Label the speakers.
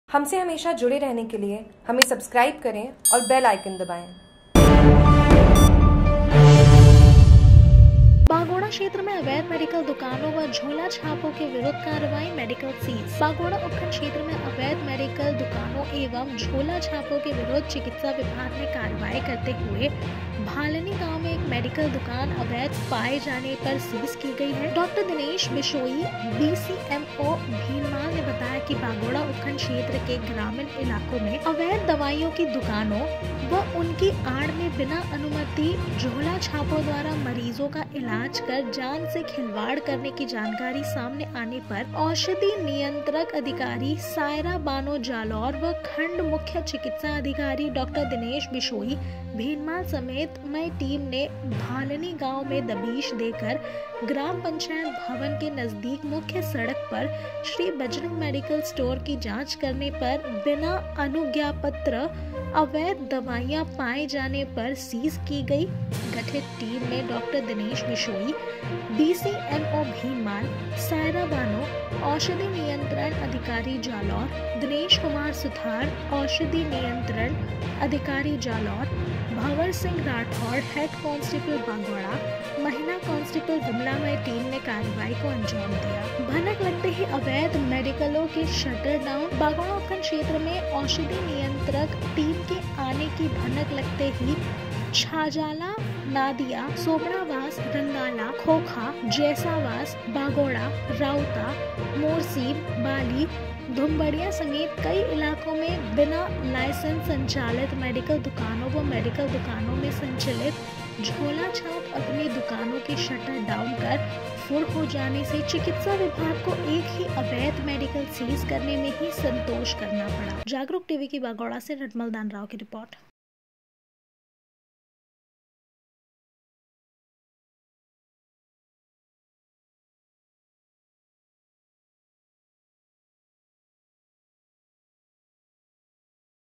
Speaker 1: हमसे हमेशा जुड़े रहने के लिए हमें सब्सक्राइब करें और बेल आइकन दबाएं।
Speaker 2: बागोड़ा क्षेत्र में अवैध मेडिकल दुकानों व झोला छापों के विरुद्ध कार्रवाई, मेडिकल सीज। बागोड़ा उपखंड क्षेत्र में अवैध मेडिकल दुकानों एवं झोला छापों के विरुद्ध चिकित्सा विभाग ने कार्रवाई करते हुए भालनी गांव में एक मेडिकल दुकान अवैध पाए जाने पर सीज की गई है। डॉक्टर दिनेश बिशोई, BCMO भीनमाल ने बताया कि बागोड़ा उपखंड क्षेत्र के ग्रामीण इलाकों में अवैध दवाइयों की दुकानों व उनकी आड़ में बिना अनुमति झोला छापों द्वारा मरीजों का इलाज कर जान से खिलवाड़ करने की जानकारी सामने आने पर औषधि नियंत्रक अधिकारी सायरा बानो जालौर व खंड मुख्य चिकित्सा अधिकारी डॉक्टर दिनेश बिशोई भीनमाल समेत मई टीम ने भालनी गांव में दबिश देकर ग्राम पंचायत भवन के नजदीक मुख्य सड़क पर श्री बजरंग मेडिकल स्टोर की जांच करने पर बिना अनुज्ञापत्र अवैध दवाइयां पाए जाने पर सीज की गई। गठित टीम में डॉक्टर दिनेश बिशोई, BCMO भीनमाल, सायरा बानो, औषधि नियंत्रण अधिकारी जालौर, दिनेश कुमार सुथार, औषधि नियंत्रण अधिकारी जालौर, भंवर सिंह राठौड़, हेड कांस्टेबल बागोड़ा, महिला कांस्टेबल विमलामय टीम ने कार्रवाई को अंजाम दिया। भनक लगते ही अवैध मेडिकलों के शटर डाउन। बागोड़ा उपखंड क्षेत्र में औषधि नियंत्रक टीम के आने की भनक लगते ही छाजाला, नादिया, सोबड़ावास, रंगाला, खोखा, जैसावास, बागोड़ा, राउता, मोरसीब, बाली, धुम्बड़िया समेत कई इलाकों में बिना लाइसेंस संचालित मेडिकल दुकानों व मेडिकल दुकानों में संचालित झोला छाप अपनी दुकानों के शटर डाउन कर फुर हो जाने से चिकित्सा विभाग को एक ही अवैध मेडिकल सीज करने में ही संतोष करना पड़ा। जागरूक टीवी की बागोड़ा से रटमल दान राव की रिपोर्ट।